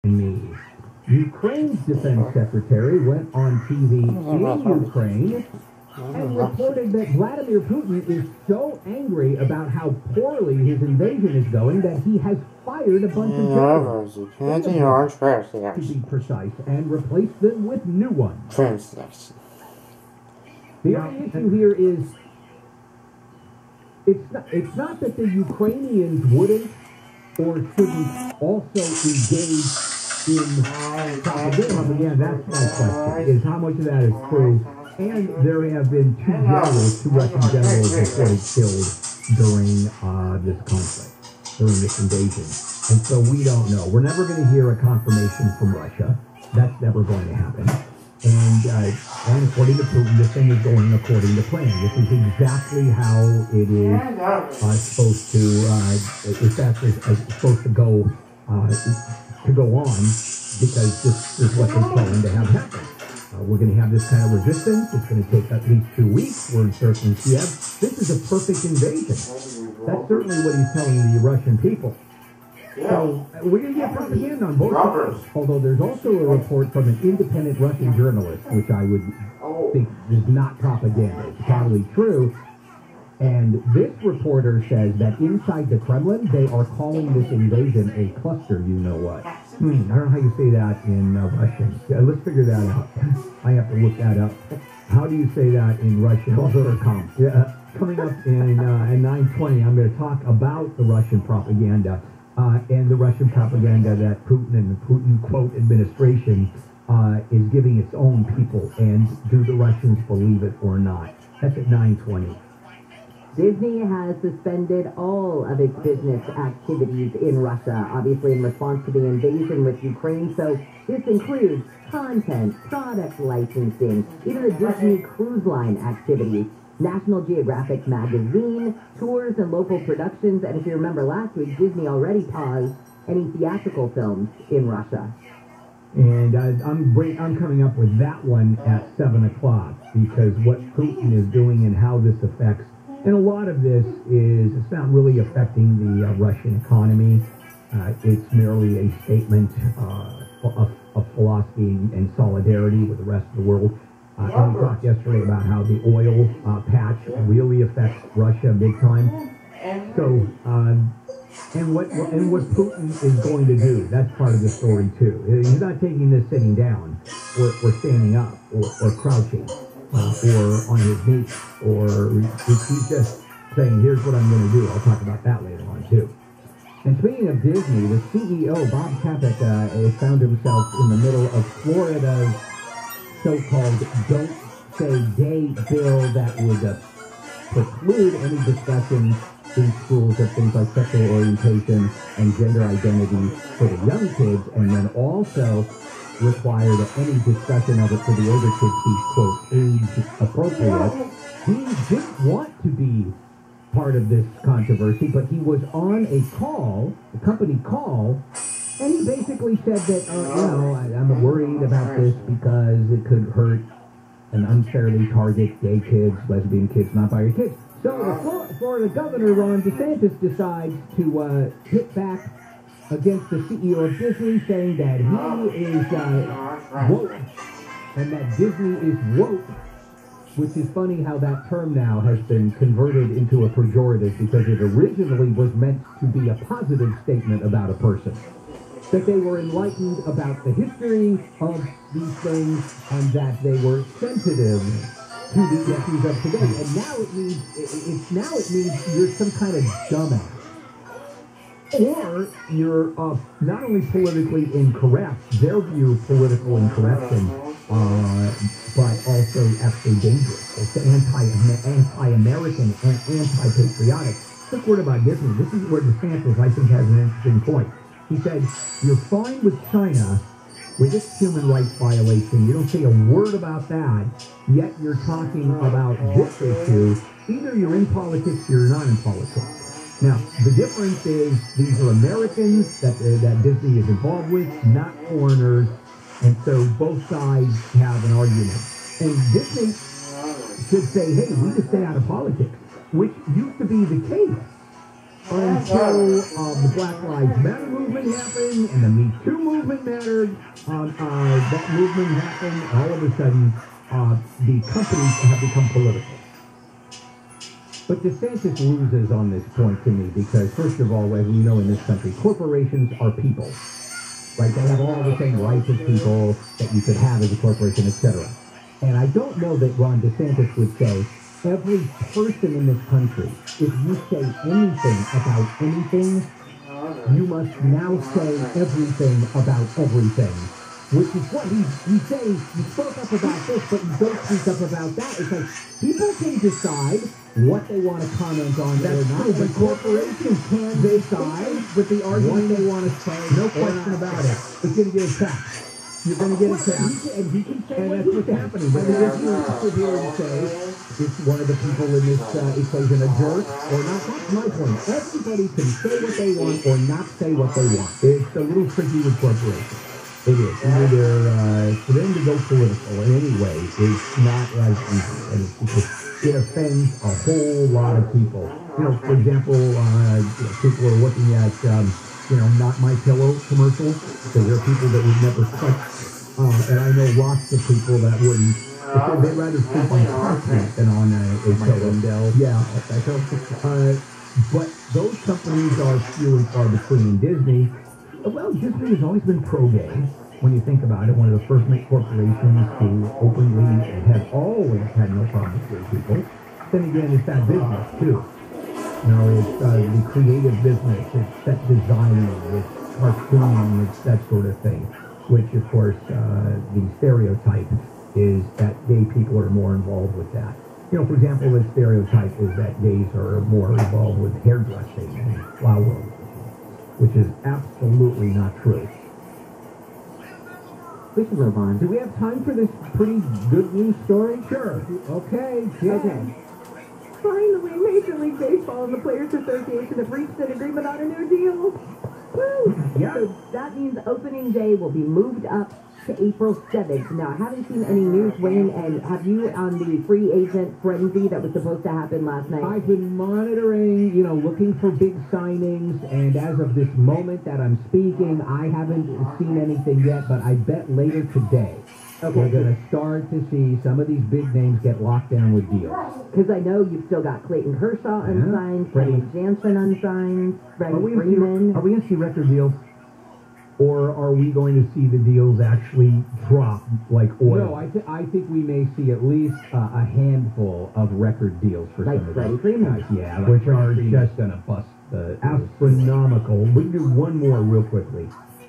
me. Ukraine's defense secretary went on TV in Ukraine and reported that Vladimir Putin is so angry about how poorly his invasion is going that he has fired a bunch of generals, to be precise, and replaced them with new ones. The only issue here is it's not that the Ukrainians wouldn't or shouldn't also engage in propaganda. That's my question, is how much of that is true. And there have been two Russian generals reported killed during this conflict, during this invasion. And so we don't know. We're never going to hear a confirmation from Russia. That's never going to happen. And according to Putin, this thing is going according to plan. This is exactly how it is supposed to go on, because this is what they're planning to have happen. We're going to have this kind of resistance. It's going to take at least 2 weeks. We're encircling Kiev. This is a perfect invasion. That's certainly what he's telling the Russian people. So we're going to get propaganda on both sides. Although there's also a report from an independent Russian journalist, which I would think is not propaganda. It's probably true. And this reporter says that inside the Kremlin, they are calling this invasion a cluster, you know what. I don't know how you say that in Russian. Let's figure that out. I have to look that up. How do you say that in Russian? Yeah, coming up in 9:20, I'm going to talk about the Russian propaganda and the Russian propaganda that Putin and the Putin, quote, administration is giving its own people. And do the Russians believe it or not? That's at 9:20. Disney has suspended all of its business activities in Russia, obviously in response to the invasion with Ukraine. So this includes content, product licensing, even the Disney Cruise Line activities, National Geographic magazine, tours, and local productions. And if you remember last week, Disney already paused any theatrical films in Russia. And I'm coming up with that one at 7 o'clock, because what Putin is doing and how this affects. And a lot of this it's not really affecting the Russian economy. It's merely a statement of philosophy and solidarity with the rest of the world. And we talked yesterday about how the oil patch really affects Russia big time. So, and what Putin is going to do, that's part of the story too. He's not taking this sitting down or standing up or crouching. Or on his knees, or he's just saying, here's what I'm going to do. I'll talk about that later on, too. And speaking of Disney, the CEO, Bob Chapek, has found himself in the middle of Florida's so-called Don't Say Gay bill that would preclude any discussion in schools of things like sexual orientation and gender identity for the young kids, and then also require that any discussion of it for the older kids be, quote, age appropriate. He didn't want to be part of this controversy, but he was on a call, a company call, and he basically said that, I'm worried about this because it could hurt and unfairly target gay kids, lesbian kids, non-binary kids. So the Florida governor, Ron DeSantis, decides to hit back against the CEO of Disney, saying that he is woke, and that Disney is woke, which is funny how that term now has been converted into a pejorative, because it originally was meant to be a positive statement about a person, that they were enlightened about the history of these things and that they were sensitive to the issues of today. And now it means you're some kind of dumbass. Or you're not only politically incorrect, their view of political incorrection, but also actually dangerous. It's anti-American and anti-patriotic. Quick word about Disney. This is where DeSantis, I think, has an interesting point. He said, you're fine with China with its human rights violation. You don't say a word about that, yet you're talking about this issue. Either you're in politics or you're not in politics. Now, the difference is these are Americans that Disney is involved with, not foreigners, and so both sides have an argument. And Disney should say, hey, we just stay out of politics, which used to be the case. until the Black Lives Matter movement happened and the Me Too movement mattered. That movement happened, and all of a sudden, the companies have become political. But DeSantis loses on this point to me because, first of all, as we know in this country, corporations are people. Right? They have all the same rights as people that you could have as a corporation, etc. And I don't know that Ron DeSantis would say, every person in this country, if you say anything about anything, you must now say everything about everything. Which is what he's saying. You spoke up about this, but you don't speak up about that. It's like, people can decide what they want to comment on or not. But corporations can decide with the argument they want to say. No question about it. It's going to get attacked. You're going to get attacked. And he can say and that's what's happening. But if you sit here and say, is one of the people in this equation a jerk or not? That's my point. Everybody can say what they want or not say what they want. It's a little tricky with corporations. It is. Either for them to go political in any way is not as easy. And it offends a whole lot of people. You know, for example, people are looking at, Not My Pillow commercials, because there are people that would never touch. And I know lots of people that wouldn't. They'd rather sleep on parchment than on a pillow. Yeah. But those companies are few and far between. Disney. Well, Disney has always been pro-gay. When you think about it, one of the first corporations to openly and have always had no problem with gay people. Then again, it's that business, too. It's the creative business, it's set designing, it's cartooning, it's that sort of thing. Which, of course, the stereotype is that gay people are more involved with that. For example, the stereotype is that gays are more involved with hairdressing and flower, which is absolutely not true. We can move on. Do we have time for this pretty good news story? Sure. Okay. Finally, Major League Baseball and the Players Association have reached an agreement on a new deal. Woo! Yeah. So that means opening day will be moved up to April 7th. Now, I haven't seen any news, Wayne, and have you on the free agent frenzy that was supposed to happen last night? I've been monitoring, looking for big signings, and as of this moment that I'm speaking, I haven't seen anything yet, but I bet later today we're going to start to see some of these big names get locked down with deals. Because I know you've still got Clayton Kershaw unsigned, Freddie Jansen unsigned, Freddie Freeman. Are we going to see record deals? Or are we going to see the deals actually drop like oil? No, I think we may see at least a handful of record deals for some of Freddie Freeman. Yeah, which are just going to bust the astronomical. We can do one more real quickly.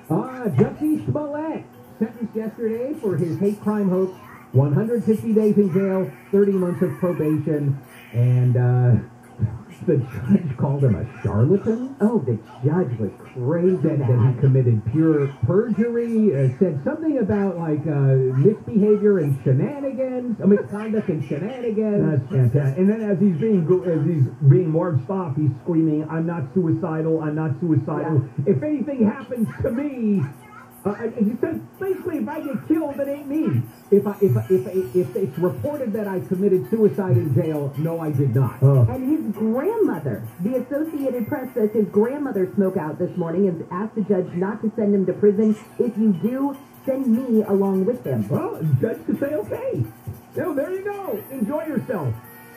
Jussie Smollett, sentenced yesterday for his hate crime hoax, 150 days in jail, 30 months of probation, and the judge called him a charlatan. Oh, the judge was crazy. That he committed pure perjury, said something about, misbehavior and shenanigans, misconduct and shenanigans. That's fantastic. And then as he's being marched off, he's screaming, I'm not suicidal, I'm not suicidal. Yeah. If anything happens to me, he said, basically, if I get killed, it ain't me. If it's reported that I committed suicide in jail, no, I did not. And his grandmother, the Associated Press says his grandmother spoke out this morning and asked the judge not to send him to prison. If you do, send me along with him. Well, the judge could say, okay. There you go. Enjoy yourself.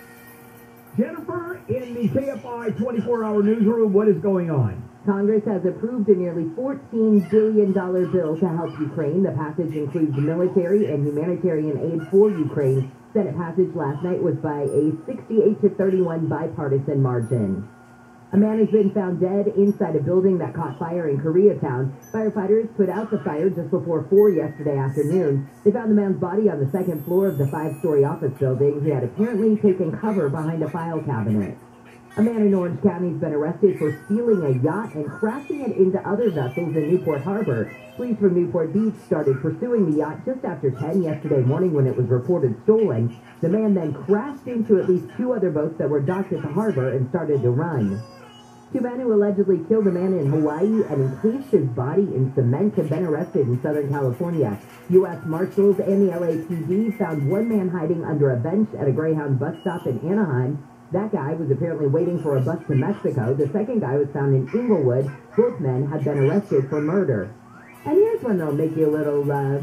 Jennifer, in the KFI 24-hour newsroom, what is going on? Congress has approved a nearly $14 billion bill to help Ukraine. The passage includes military and humanitarian aid for Ukraine. Senate passage last night was by a 68-31 bipartisan margin. A man has been found dead inside a building that caught fire in Koreatown. Firefighters put out the fire just before 4 yesterday afternoon. They found the man's body on the second floor of the 5-story office building. He had apparently taken cover behind a file cabinet. A man in Orange County has been arrested for stealing a yacht and crashing it into other vessels in Newport Harbor. Police from Newport Beach started pursuing the yacht just after 10 yesterday morning when it was reported stolen. The man then crashed into at least 2 other boats that were docked at the harbor and started to run. 2 men who allegedly killed a man in Hawaii and encased his body in cement have been arrested in Southern California. U.S. Marshals and the LAPD found 1 man hiding under a bench at a Greyhound bus stop in Anaheim. That guy was apparently waiting for a bus to Mexico. The second guy was found in Inglewood. Both men had been arrested for murder. And here's one that'll make you a little,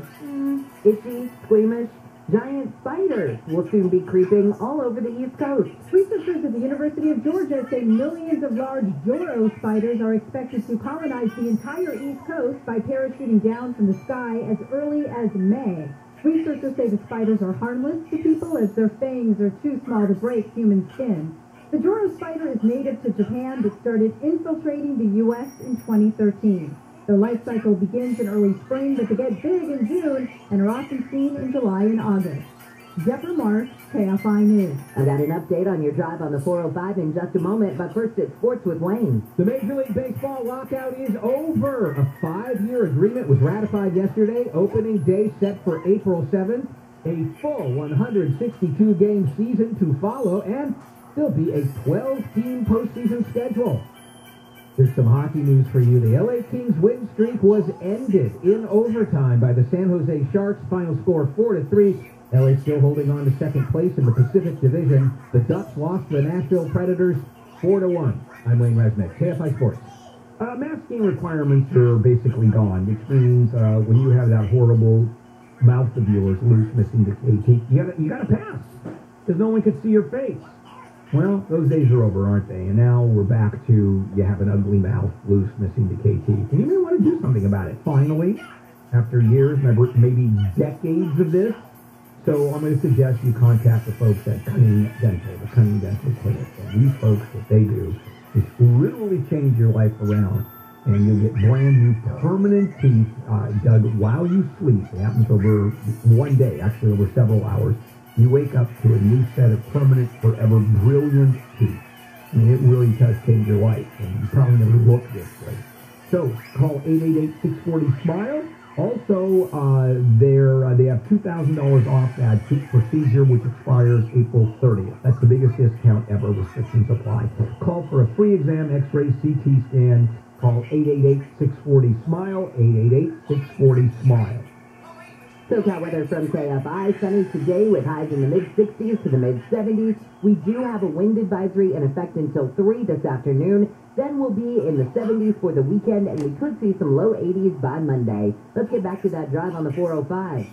itchy, squeamish. Giant spiders will soon be creeping all over the East Coast. Researchers at the University of Georgia say millions of large Joro spiders are expected to colonize the entire East Coast by parachuting down from the sky as early as May. Researchers say the spiders are harmless to people as their fangs are too small to break human skin. The Joro spider is native to Japan but started infiltrating the U.S. in 2013. Their life cycle begins in early spring, but they get big in June and are often seen in July and August. Deborah Marsh, KFI News. I got an update on your drive on the 405 in just a moment, but first it's sports with Wayne. The Major League Baseball lockout is over. A 5-year agreement was ratified yesterday. Opening day set for April 7th. A full 162-game season to follow, and there'll be a 12-team postseason schedule. There's some hockey news for you. The LA Kings win streak was ended in overtime by the San Jose Sharks. Final score 4-3. LA still holding on to second place in the Pacific Division. The Ducks lost to the Nashville Predators 4-1. I'm Wayne Resnick, KFI Sports. Masking requirements are basically gone, which means when you have that horrible mouth of yours loose, missing the KT, you gotta pass because no one can see your face. Well, those days are over, aren't they? And now we're back to you have an ugly mouth, loose, missing the KT. And you may want to do something about it, finally, after years, maybe decades of this. So I'm going to suggest you contact the folks at Cunning Dental, the Cunning Dental Clinic. And these folks, what they do is literally change your life around. And you'll get brand new permanent teeth dug while you sleep. It happens over one day, actually over several hours. You wake up to a new set of permanent, forever, brilliant teeth. I mean, it really does change your life, and you probably never look this way. So, call 888-640-SMILE. Also, they have $2,000 off that tooth procedure, which expires April 30th. That's the biggest discount ever. Restrictions apply. Call for a free exam, X-ray, CT scan. Call 888-640-SMILE, 888-640-SMILE. SoCal weather from KFI. Sunny today with highs in the mid-60s to the mid-70s. We do have a wind advisory in effect until 3 this afternoon. Then we'll be in the 70s for the weekend, and we could see some low 80s by Monday. Let's get back to that drive on the 405.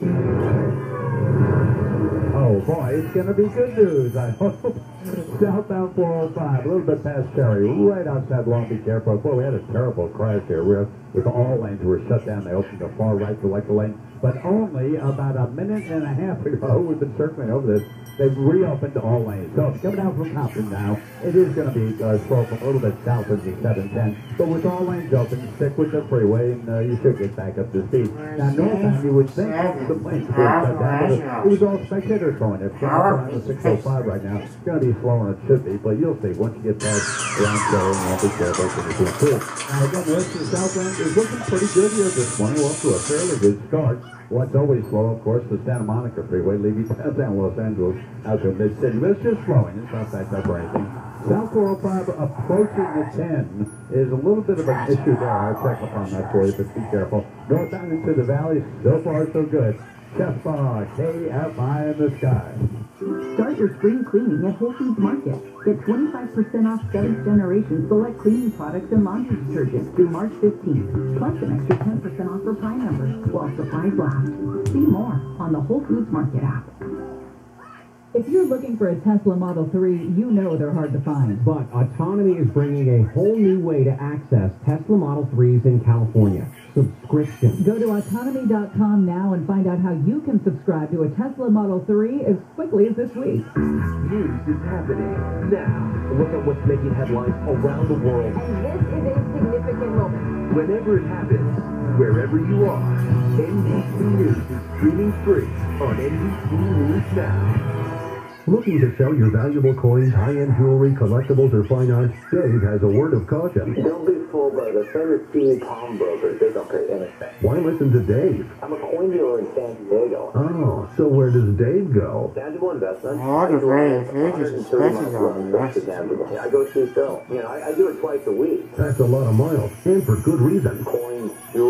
Oh, boy, it's going to be good news, I hope. Southbound 405, a little bit past Cherry, right outside Long Beach Airport. Boy, we had a terrible crash here. With all lanes were shut down. They opened the far right selector lane. But only about a minute and a half ago, we've been circling over this, they've reopened all lanes. So if you're coming down from Compton now, it is going to be slow from a little bit south of the 710. But with all lanes open, stick with the freeway, and you should get back up to speed. Now, northbound, you would think the lanes were shut down, but it was all spectators going. If you're on the 605 right now, it's going to be slower than it should be, but you'll see once you get past around Cherry and Long Beach Airport, it's going to be cool. Now, again, the rest of the southbound is looking pretty good here this morning. We're off to a fairly good start. What's always slow, of course, the Santa Monica Freeway, leaving downtown Los Angeles out to mid-city. But it's just slowing. It's not backed up or anything. South 405 approaching the 10 is a little bit of an issue there. I'll check up on that for you, but be careful. Northbound into the valley, so far so good. Chef KFI in the sky. Start your spring cleaning at Whole Foods Market. Get 25% off 7th Generation select cleaning products and laundry detergent through March 15th. Plus an extra 10% off for Prime members while supplies last. See more on the Whole Foods Market app. If you're looking for a Tesla Model 3, you know they're hard to find. But Autonomy is bringing a whole new way to access Tesla Model 3s in California. Subscription. Go to autonomy.com now and find out how you can subscribe to a Tesla Model 3 as quickly as this week. News is happening now. Look at what's making headlines around the world. And this is a significant moment. Whenever it happens, wherever you are, NBC News is streaming free on NBC News Now. Looking to sell your valuable coins, high-end jewelry, collectibles, or fine arts? Dave has a word of caution. Don't be fooled by the famous teen pawnbrokers. They don't pay anything. Why listen to Dave? I'm a coin dealer in San Diego. Oh, so where does Dave go? Tangible investment. Oh, the very pages, especially on tangible. Yeah, I go see Phil. I do it twice a week. That's a lot of miles, and for good reason. Coins, jewelry.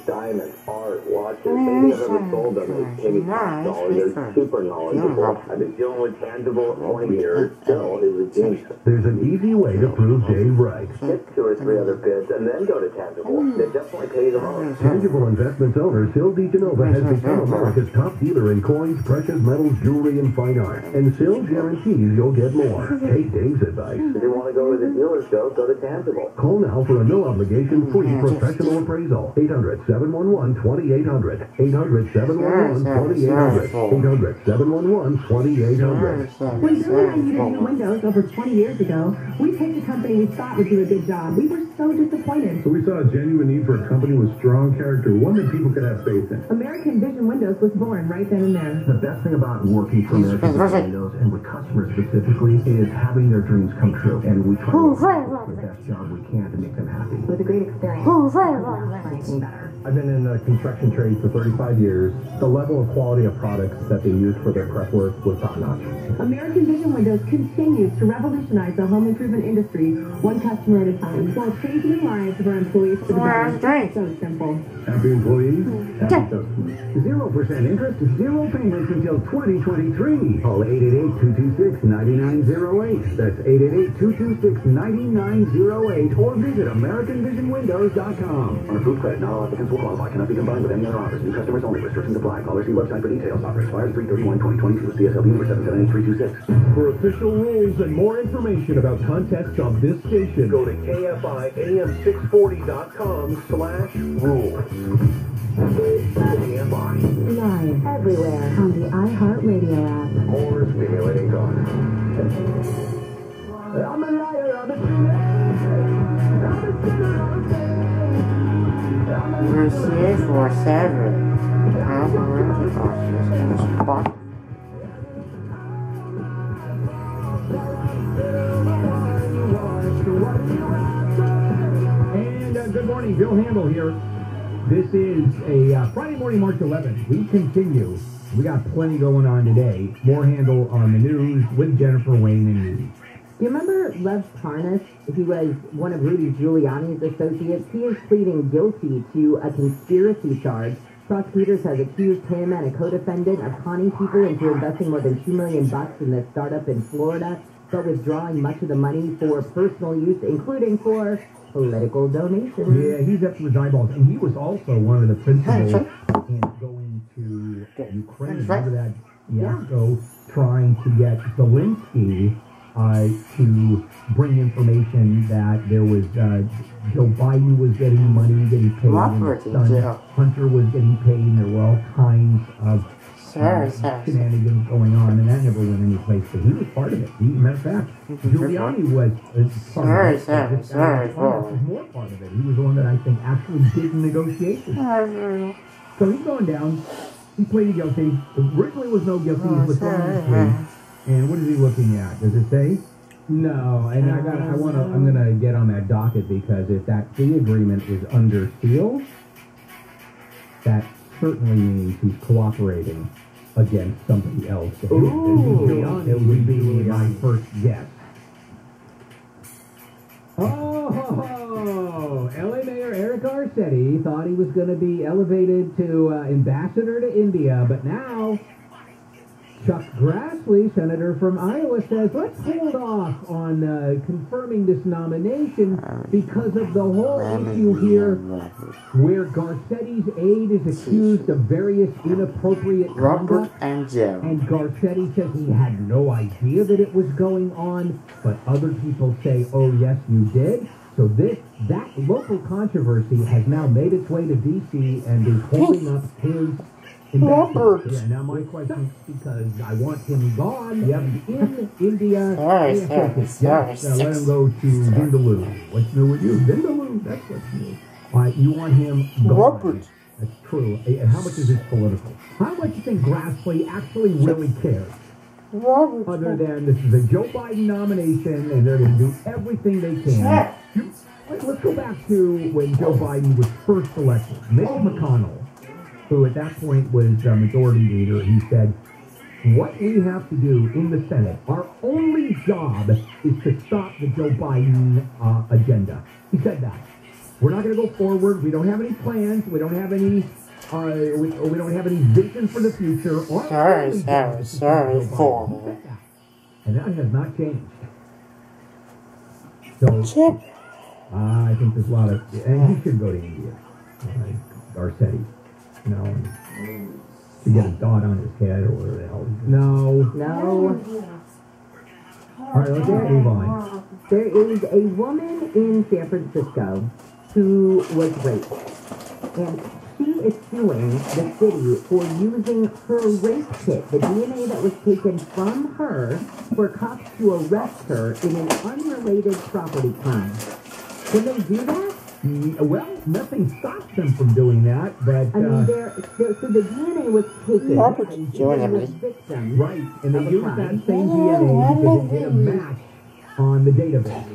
diamonds, art, watches. Maybe I've ever sold them as maybe $10. They're super knowledgeable. I've been dealing with tangible 20 years. Still, it was genius. There's an easy way to prove Dave right. Get 2 or 3 other bids and then go to tangible. They definitely pay the most. Tangible Investments owner Sil DeGenova has become America's top dealer in coins, precious metals, jewelry, and fine art. And Sil guarantees you'll get more. Take Dave's advice. If you want to go with the dealer's go to tangible. Call now for a no-obligation free professional appraisal. 800-711-2800. 800-711-2800. 800-711-2800. When Bill and I needed new windows over 20 years ago, we picked a company we thought would do a good job. We were so disappointed. So we saw a genuine need for a company with strong character, one that people could have faith in. American Vision Windows was born right then and there. The best thing about working for American Vision Windows and with customers specifically is having their dreams come true. And we try to do the best job we can to make them happy. It was a great experience. Anything better. I've been in the construction trade for 35 years. The level of quality of products that they used for their prep work was top-notch. American Vision Windows continues to revolutionize the home improvement industry, one customer at a time, while changing the lives of our employees for the better. So simple. Happy employees, happy customers. 0% interest, 0 payments until 2023. Call 888-226-9908. That's 888-226-9908 or visit AmericanVisionWindows.com. Unapproved credit, not all applicants will qualify, cannot be combined with any other offers. New customers only. Restrictions apply. Call or see website for details. Offer expires 3/31/2022. CSLB number 778326. For official rules and more information about contests on this station, Go to KFIAM640.com/rules. KFI. Live everywhere on the iHeartRadio app. More stimulating talk. I'm a liar, I'm a sinner. I'm a sinner, I'm a sinner. We're here for 7. And good morning, Bill Handel here. This is a Friday morning, March 11th. We continue. We got plenty going on today. More Handel on the news with Jennifer, Wayne, and me. Do you remember Lev Parnas? He was one of Rudy Giuliani's associates. He is pleading guilty to a conspiracy charge. Prosecutors have accused him and a co-defendant of conning people into investing more than $2 million in the startup in Florida, but withdrawing much of the money for personal use, including for political donations. Yeah, he's up to his eyeballs. And he was also one of the principals in going to Ukraine. Remember that fiasco trying to get Zelensky to bring information that there was Joe Biden was getting money, getting paid, and his son Hunter was getting paid, and there were all kinds of shenanigans going on, and that never went any place. But he was part of it. Matter of fact, Giuliani was part of it. This guy was more part of it. He was the one that I think actually did the negotiations. So he's going down. He pleaded guilty. Originally was no guilty. He was withdrawn his plea. And what is he looking at? Does it say? No, and I'm gonna get on that docket because if that plea agreement is under seal, that certainly means he's cooperating against somebody else. Ooh, it would be my first guess. Oh, LA Mayor Eric Garcetti thought he was going to be elevated to ambassador to India, but now Chuck Grassley, senator from Iowa, says, let's hold off on confirming this nomination because of the whole issue here where Garcetti's aide is accused of various inappropriate conduct. And Garcetti says he had no idea that it was going on, but other people say, oh, yes, you did. So that local controversy has now made its way to D.C. and is holding up his Robert. Yeah, now my question is because I want him gone. Yep, in India. Let him go to Vindaloo. What's new with you? Vindaloo, that's what's new. You want him gone. Robert. That's true. And how much is this political? How much do you think Grassley actually really cares? Robert. Other than this is a Joe Biden nomination and they're going to do everything they can. Let's go back to when Joe Biden was first elected. Mitch McConnell, who at that point was majority leader, he said, what we have to do in the Senate, our only job is to stop the Joe Biden agenda. He said that. we're not going to go forward. We don't have any plans. We don't have any. We don't have any vision for the future. Sorry, for. And that has not changed. So, I think there's a lot of, and he should go to India. Garcetti, you know, and to get a dot on his head or whatever the hell. No. All right, let's move on. There is a woman in San Francisco who was raped, and she is suing the city for using her rape kit, the DNA that was taken from her, for cops to arrest her in an unrelated property crime. Can they do that? Well, nothing stops them from doing that, but... I mean, so the DNA was taken by the victim. Right, and they used that same DNA because it did a match on the database.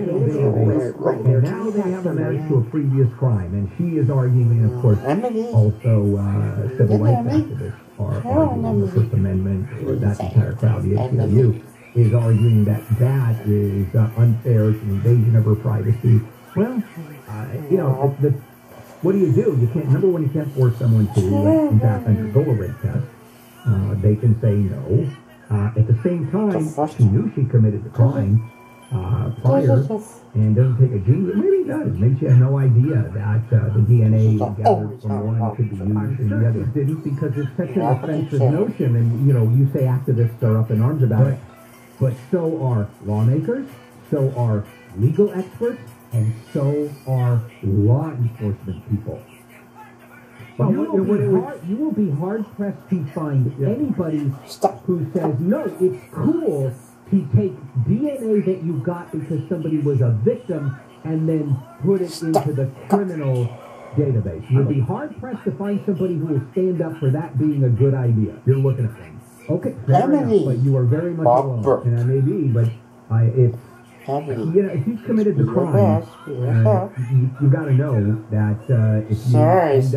And now they have a match to a previous crime, and she is arguing, and of course, also civil rights activists are arguing the First Amendment, or that entire crowd, the ACLU, is arguing that that is unfair, it's an invasion of her privacy. Well, you know, what do? You can't, number one, you can't force someone to, in fact, undergo a rape test. They can say no. At the same time, she knew she committed the crime prior and doesn't take a gene. Maybe it does. Maybe she had no idea that the DNA gathered from one could be used and the other didn't, because it's such an offensive notion. And, you know, you say activists are up in arms about it, but so are lawmakers, so are legal experts, and so are law enforcement people. Well, you will be hard pressed to find anybody who says, no, it's cool to take DNA that you got because somebody was a victim and then put it into the criminal database. You'll be hard pressed to find somebody who will stand up for that being a good idea. You're looking at things. Okay, fair enough, but you are very much alone. And I may be, but it's... You know, if you've committed the crime, you got to know that if you end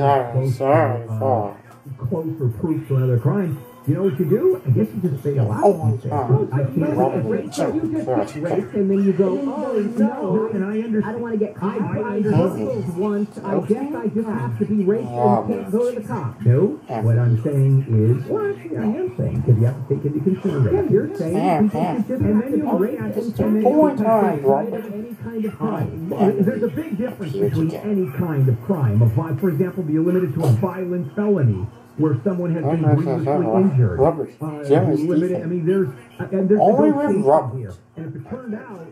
up close or proof to another crime, you know what you do? I guess you just bail out. I can't you just get raped, and then you go, oh no, and I understand. I don't want to get caught. I understood once. I guess I just have to be raped and can't go to the cops. No, what I'm saying is, well, actually, I am saying, because you have to take into consideration. You're saying people should just, and then you rape and then you any kind of crime. There's a big difference between any kind of crime. For example, be limited to a violent felony, where someone has been grievously injured. Limited, I mean, there's negotiation here. And if it turned out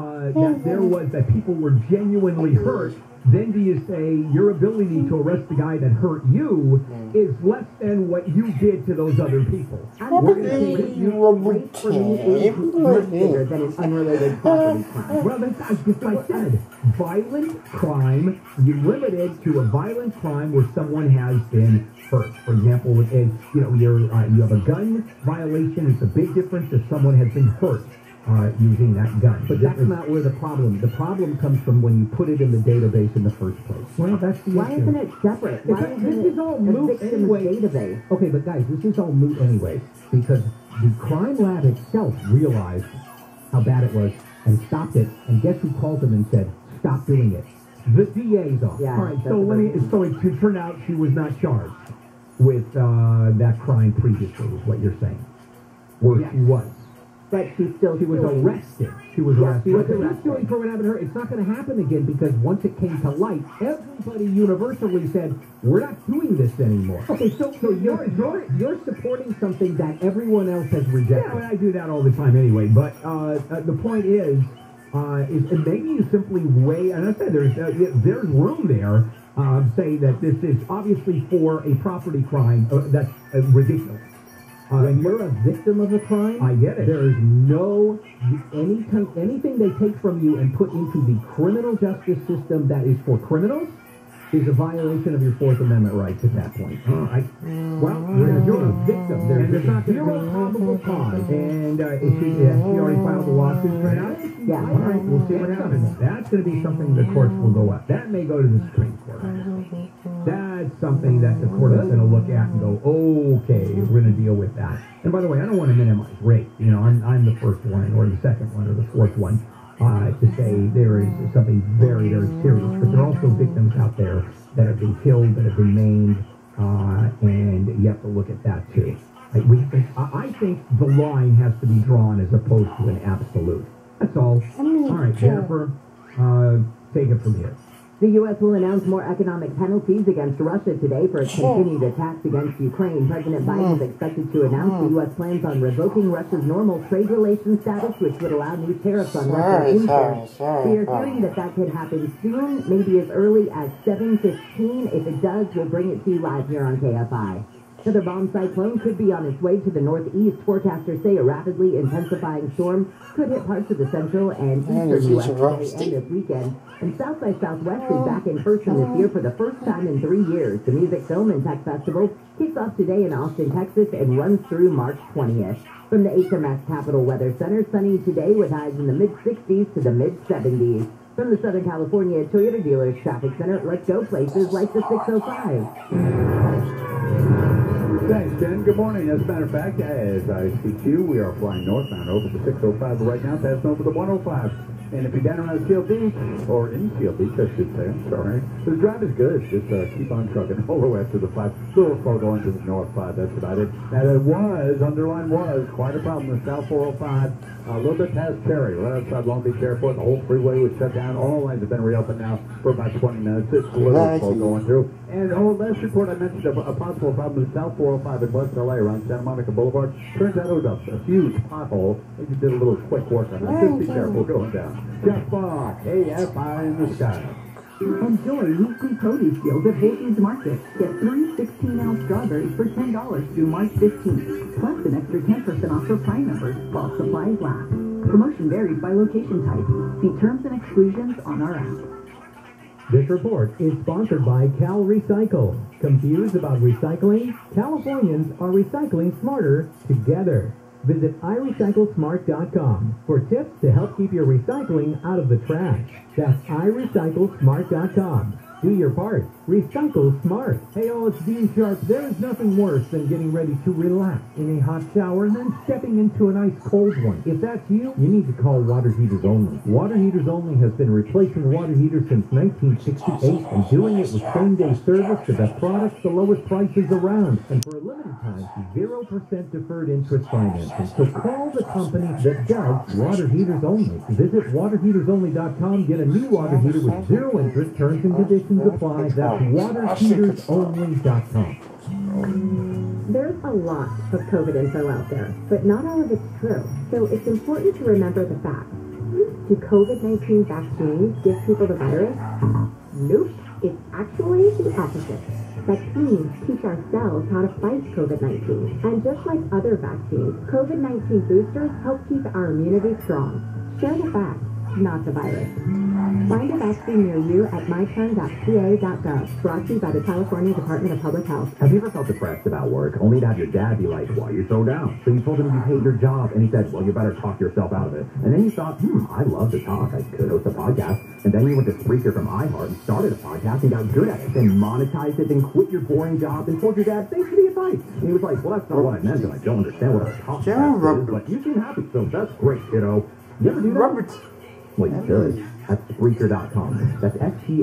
that people were genuinely hurt, then do you say your ability to arrest the guy that hurt you is less than what you did to those other people? We're going to say rape for me is much bigger than an unrelated property crime. Well, that's just like I said. Violent crime, you're limited to a violent crime where someone has been hurt. For example, you have a gun violation. It's a big difference if someone has been hurt using that gun. But that's not where the problem comes from when you put it in the database in the first place. Well, that's the issue. Why isn't it separate? This is all moot anyway. Database? Okay, but guys, this is all moot anyway, because the crime lab itself realized how bad it was and stopped it. And guess who called them and said, stop doing it? The DA's office. Yeah, all right, so it turned out she was not charged with that crime previously, is what you're saying. Or she was. But she was arrested. She was arrested. For what happened to her, it's not going to happen again, because once it came to light, everybody universally said, we're not doing this anymore. Okay, so you're supporting something that everyone else has rejected. Yeah, I do that all the time anyway. But the point is maybe you simply weigh, and I said there's room there, saying that this is obviously for a property crime. That's ridiculous. When you're a victim of a crime, I get it. There is anything they take from you and put into the criminal justice system that is for criminals is a violation of your Fourth Amendment rights at that point. You're a victim. There's not zero probable cause. And she already filed a lawsuit for that? Yeah. All right, we'll see what happens. That's going to be something the courts will go up. That may go to the Supreme Court. That's something that the court is going to look at and go, okay, we're going to deal with that. And by the way, I don't want to minimize rape. You know, I'm the first one, or the second one, or the fourth one. to say there is something very, very serious. But there are also victims out there that have been killed, that have been maimed, and you have to look at that too. I think the line has to be drawn as opposed to an absolute. That's all. All right, Jennifer, take it from here. The U.S. will announce more economic penalties against Russia today for its continued attacks against Ukraine. President Biden is expected to announce the U.S. plans on revoking Russia's normal trade relations status, which would allow new tariffs on Russian imports. We are hearing that could happen soon, maybe as early as 7:15. If it does, we'll bring it to you live here on KFI. Another bomb cyclone could be on its way to the northeast. Forecasters say a rapidly intensifying storm could hit parts of the central and eastern U.S. today and this weekend. And South by Southwest is back in person this year for the first time in 3 years. The Music, Film, and Tech Festival kicks off today in Austin, Texas, and runs through March 20th. From the HMS Capitol Weather Center, sunny today with highs in the mid-60s to the mid-70s. From the Southern California Toyota Dealers Traffic Center, let's go places like the 605. Thanks, Jen. Good morning. As a matter of fact, as I speak to you, we are flying northbound over the 605 right now, passing over the 105. And if you're down around Seal Beach, or in Seal Beach, I should say, I'm sorry, the drive is good. Just keep on trucking all the way up to the 5. Little slow going to the north 5, that's about it. Now, there was, underline was, quite a problem. The South 405, a little bit past Perry, right outside Long Beach Airport. The whole freeway was shut down. All lines have been reopened now for about 20 minutes. It's a little slow going through. And last report I mentioned a possible problem with South 405 in West LA around Santa Monica Boulevard. Turns out it was a huge pothole. They just did a little quick work on it. Just be careful going down. Jeff Bach, KFI in the sky. Enjoy weekly produce deals at Whole Foods Market. Get 3 16-ounce strawberries for $10 through March 15th, plus an extra 10% off for Prime members while supplies last. Promotion varies by location type. See terms and exclusions on our app. This report is sponsored by Cal Recycle. Confused about recycling? Californians are recycling smarter together. Visit iRecycleSmart.com for tips to help keep your recycling out of the trash. That's iRecycleSmart.com. Do your part. Recycle smart. Hey all, it's Dean Sharp. There is nothing worse than getting ready to relax in a hot shower and then stepping into an ice cold one. If that's you, you need to call Water Heaters Only. Water Heaters Only has been replacing water heaters since 1968 and doing it with same-day service, the best products, the lowest prices around, and for a limited time, 0% deferred interest financing. So call the company that does Water Heaters Only. Visit waterheatersonly.com. Get a new water heater with 0 interest. Terms and conditions apply. That's waterheatersonly.com. There's a lot of COVID info out there, but not all of it's true. So it's important to remember the facts. Do COVID-19 vaccines give people the virus? Nope. It's actually the opposite. Vaccines teach our cells how to fight COVID-19. And just like other vaccines, COVID-19 boosters help keep our immunity strong. Share the facts, not the virus. Find a vaccine near you at myturn.ca.gov. Brought to you by the California Department of Public Health. Have you ever felt depressed about work, only to have your dad be like, why are you so down? So you told him you hate your job, and he said, well, you better talk yourself out of it. And then you thought, I love to talk. I could host a podcast. And then you went to Spreaker from iHeart and started a podcast and got good at it. Then monetized it, then quit your boring job and told your dad, thanks for the advice. And he was like, well, that's not what I meant, and I don't understand what a podcast is, but you seem happy, so that's great, kiddo. You ever do that? Well, you should. That's Spreaker.com. That's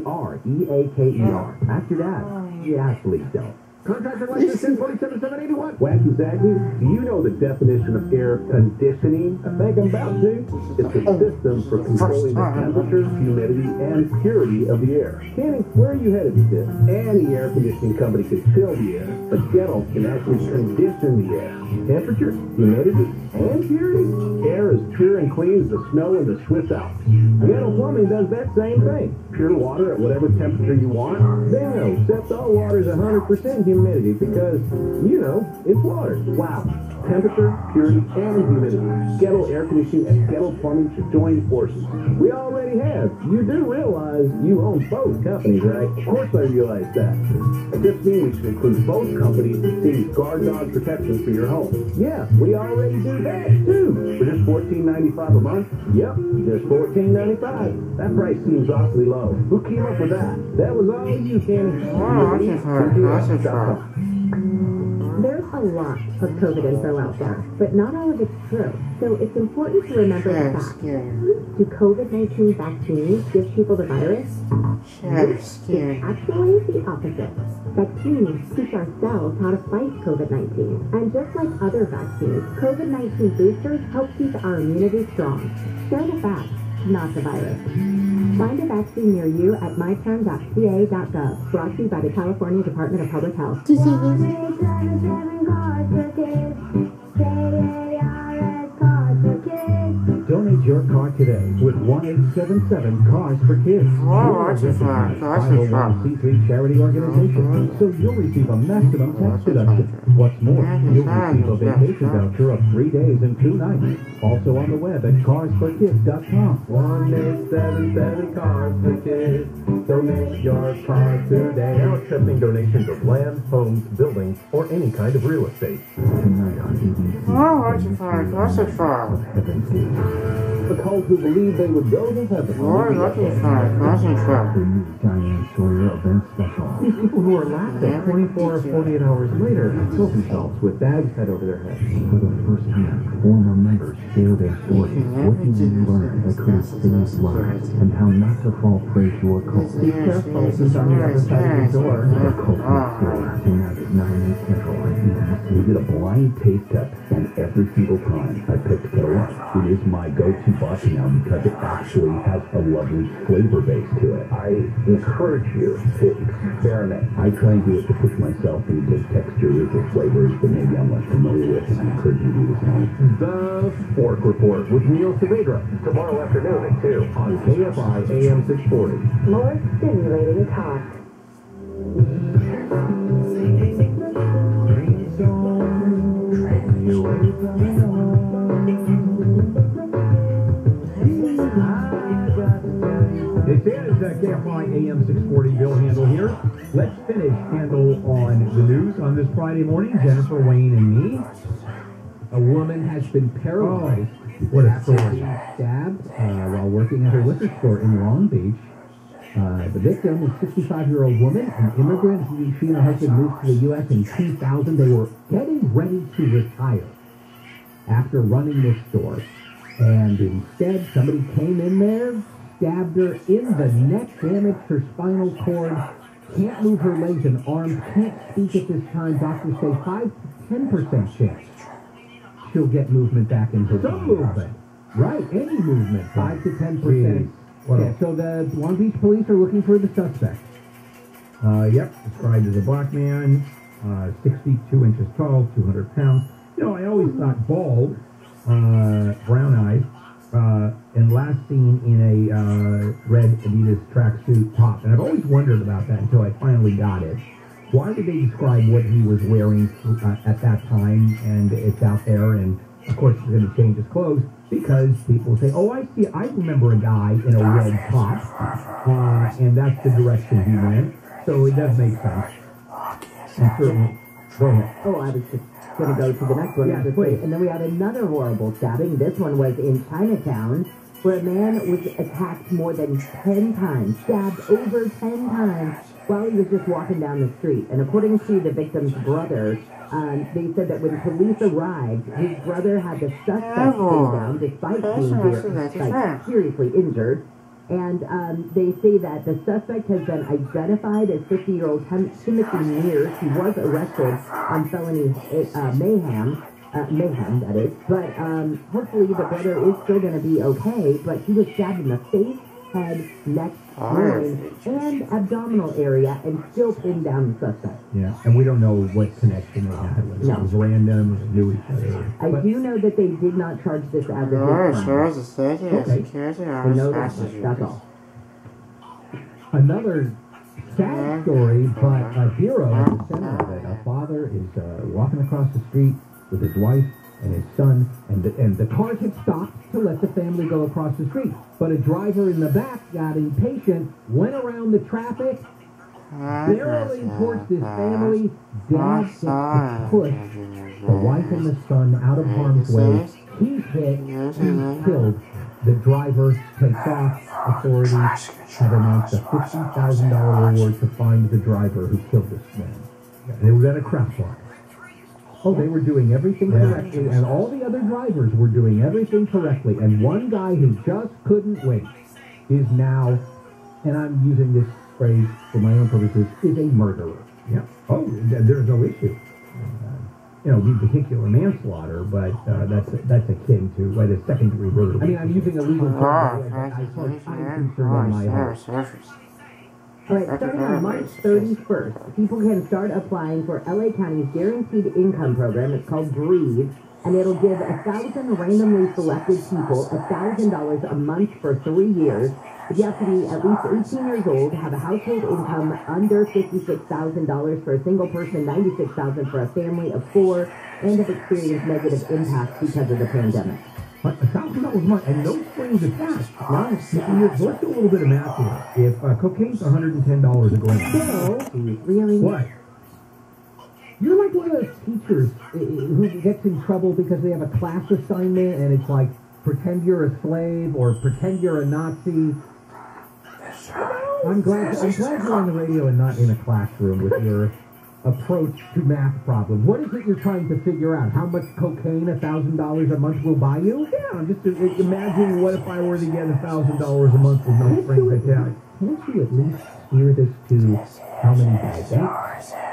Spreaker. Ask your dad. Yeah, please don't. Contractor license 1047-781. Wacky Zaggy, do you know the definition of air conditioning? I think I'm about to. It's a system for controlling the temperature, humidity, and purity of the air. Kenny, where are you headed with this? Any air conditioning company can chill the air, but Gettle can actually condition the air. Temperature, humidity, and purity. Air is pure and clean as the snow in the Swiss Alps. Gettle Plumbing does that same thing. Pure water at whatever temperature you want. Bingo, except all water is 100% humidity because, you know, it's water. Wow. Temperature, purity, and humidity. Gettle Air Conditioning and Gettle Plumbing should join forces. We already have. You do realize you own both companies, right? Of course I realize that. It just means we should include both companies in these guard dog protection for your home. Yeah, we already do that, too. For just $14.95 a month? Yep, just $14.95. That price seems awfully low. Who came up with that? That was all you, Kenny. There's a a lot of COVID info out there, but not all of it's true. So it's important to remember the fact. Do COVID-19 vaccines give people the virus? It's actually the opposite. Vaccines teach our cells how to fight COVID-19. And just like other vaccines, COVID-19 boosters help keep our immunity strong. Share the facts, not the virus. Find a vaccine near you at myturn.ca.gov. Brought to you by the California Department of Public Health. Donate your car today with 1-877 Cars for Kids. We're a 501c3 charity organization, so you'll receive a maximum tax deduction. What's more, you'll receive a vacation voucher of 3 days and 2 nights. Also on the web at carsforkids.com. 1-877 Cars for Kids. Donate your car today. Now accepting donations of land, homes, buildings, or any kind of real estate. Tonight on The cult who believed they would go to heaven. The new Giant Sawyer event special. These people who are laughed at 24 or 48 hours later kill themselves with bags tied over their heads. For the first time, former members share their stories. What did you learn that could have saved lives, and how not to fall prey to a cult? Be careful, who's on the other side of the door. The cult mystery, tonight at 9 Central on EBS. We did a blind taste test, and every single time I picked Kettle Up. It is my go-to vodka now because it actually has a lovely flavor base to it. I encourage you to experiment. I try and do it to push myself into textures or flavors that maybe I'm less familiar with, and I encourage you to do the same. The Fork Report with Neil Saavedra. Tomorrow afternoon at 2 on KFI AM 640. More stimulating talk. This is KFI AM 640, Bill Handel here. Let's finish Handel on the news on this Friday morning. Jennifer, Wayne, and me. A woman has been paralyzed. What a story. Stabbed while working at her liquor store in Long Beach. The victim is a 65-year-old woman, an immigrant who she and her husband moved to the U.S. in 2000. They were getting ready to retire after running this store. And instead, somebody came in there, stabbed her in the neck, damaged her spinal cord, can't move her legs and arms, can't speak at this time. Doctors say 5 to 10% chance she'll get movement back in her body. Some movement. Right, any movement, 5 to 10%. Yeah, so the Long Beach police are looking for the suspect. Yep, described as a black man, 6 feet 2 inches tall, 200 pounds. You know, I always thought bald, brown eyes, and last seen in a red Adidas tracksuit top. And I've always wondered about that until I finally got it. Why did they describe what he was wearing at that time? And it's out there, and of course he's going to change his clothes because people say, "Oh, I remember a guy in a red top," and that's the direction he went. So it does make sense. And certainly, go ahead. Oh, I was just going to go to the next one. Yeah, please. And then we had another horrible stabbing. This one was in Chinatown, where a man was attacked more than 10 times, stabbed over 10 times while he was just walking down the street. And according to the victim's brother, they said that when police arrived, his brother had the suspect pinned down despite being seriously injured. And they say that the suspect has been identified as 50-year-old Timothy Mears. He was arrested on felony mayhem, that is. But hopefully the brother is still going to be okay. But he was stabbed in the face, head, neck, groin, and abdominal area, and still pinned down the suspect. Yeah, and we don't know what connection they had. Whether it was random, or knew each other. I do know that they did not charge this as a hate crime. I know that. That's all. Another sad story, but a hero at the center of it. A father is walking across the street with his wife and his son, and the cars had stopped to let the family go across the street. But a driver in the back got impatient, went around the traffic, barreling towards this family. Dad gets to push the wife and the son out of harm's way. He's hit, he's killed. The driver takes off. Authorities have announced a $50,000 reward to find the driver who killed this man. And it was at a crosswalk. Oh, they were doing everything correctly, and all the other drivers were doing everything correctly, and one guy who just couldn't wait is now, and I'm using this phrase for my own purposes, is a murderer. Yeah. Oh, there's no issue. You know, the vehicular manslaughter, but that's akin to what is second-degree murder. I mean, I'm using a legal term. I'm concerned on my own. All right, starting on March 31st, people can start applying for LA County's Guaranteed Income Program. It's called BREATHE, and it'll give 1,000 randomly selected people $1,000 a month for 3 years. But you have to be at least 18 years old, have a household income under $56,000 for a single person, $96,000 for a family of 4, and have experienced negative impacts because of the pandemic. But $1,000 a month, and no strings attached. Now, let's do a little bit of math here. If cocaine's $110 a gram. Bill, really? What? You're like one of those teachers who gets in trouble because they have a class assignment, and it's like, pretend you're a slave, or pretend you're a Nazi. I'm glad you're on the radio and not in a classroom with your approach to math problems. What is it you're trying to figure out? How much cocaine $1,000 a month will buy you? Yeah, I'm just imagining what if I were to get $1,000 a month with no strings attached. Can't you at least steer this to how many diabetics?